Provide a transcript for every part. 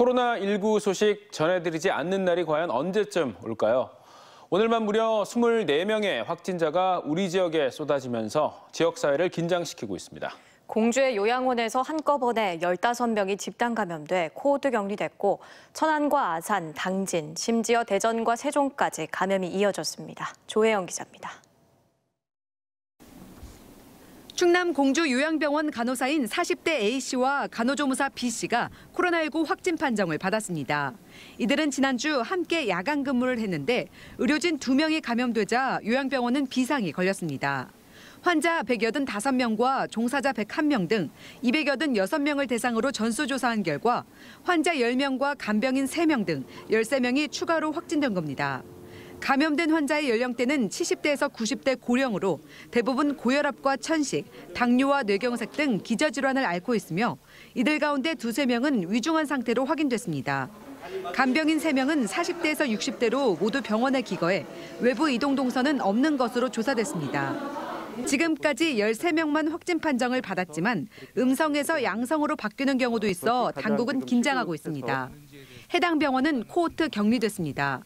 코로나19 소식 전해드리지 않는 날이 과연 언제쯤 올까요? 오늘만 무려 24명의 확진자가 우리 지역에 쏟아지면서 지역사회를 긴장시키고 있습니다. 공주의 요양원에서 한꺼번에 15명이 집단 감염돼 코호드 격리됐고 천안과 아산, 당진, 심지어 대전과 세종까지 감염이 이어졌습니다. 조혜영 기자입니다. 충남 공주 요양병원 간호사인 40대 A씨와 간호조무사 B씨가 코로나19 확진 판정을 받았습니다. 이들은 지난주 함께 야간 근무를 했는데 의료진 2명이 감염되자 요양병원은 비상이 걸렸습니다. 환자 185명과 종사자 101명 등 286명을 대상으로 전수조사한 결과 환자 10명과 간병인 3명 등 13명이 추가로 확진된 겁니다. 감염된 환자의 연령대는 70대에서 90대 고령으로 대부분 고혈압과 천식, 당뇨와 뇌경색 등 기저질환을 앓고 있으며 이들 가운데 2~3명은 위중한 상태로 확인됐습니다. 간병인 3명은 40대에서 60대로 모두 병원에 기거해 외부 이동 동선은 없는 것으로 조사됐습니다. 지금까지 13명만 확진 판정을 받았지만 음성에서 양성으로 바뀌는 경우도 있어 당국은 긴장하고 있습니다. 해당 병원은 코호트 격리됐습니다.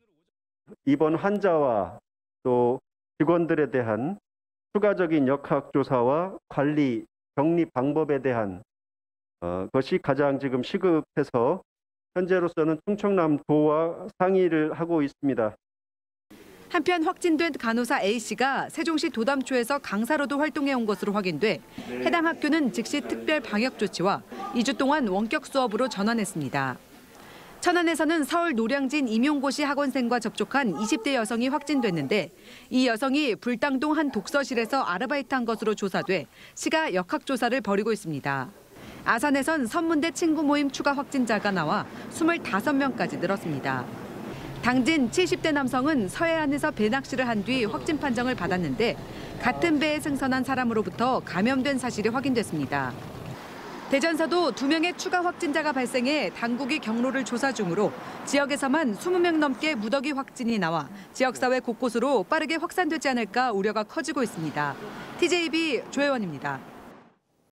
입원 환자와 또 직원들에 대한 추가적인 역학조사와 관리, 격리 방법에 대한 것이 가장 지금 시급해서 현재로서는 충청남도와 상의를 하고 있습니다. 한편 확진된 간호사 A씨가 세종시 도담초에서 강사로도 활동해온 것으로 확인돼 해당 학교는 즉시 특별 방역 조치와 2주 동안 원격 수업으로 전환했습니다. 천안에서는 서울 노량진 임용고시 학원생과 접촉한 20대 여성이 확진됐는데 이 여성이 불당동 한 독서실에서 아르바이트한 것으로 조사돼 시가 역학조사를 벌이고 있습니다. 아산에선 선문대 친구 모임 추가 확진자가 나와 25명까지 늘었습니다. 당진 70대 남성은 서해안에서 배낚시를 한 뒤 확진 판정을 받았는데 같은 배에 승선한 사람으로부터 감염된 사실이 확인됐습니다. 대전서도 2명의 추가 확진자가 발생해 당국이 경로를 조사 중으로 지역에서만 20명 넘게 무더기 확진이 나와 지역사회 곳곳으로 빠르게 확산되지 않을까 우려가 커지고 있습니다. TJB 조혜원입니다.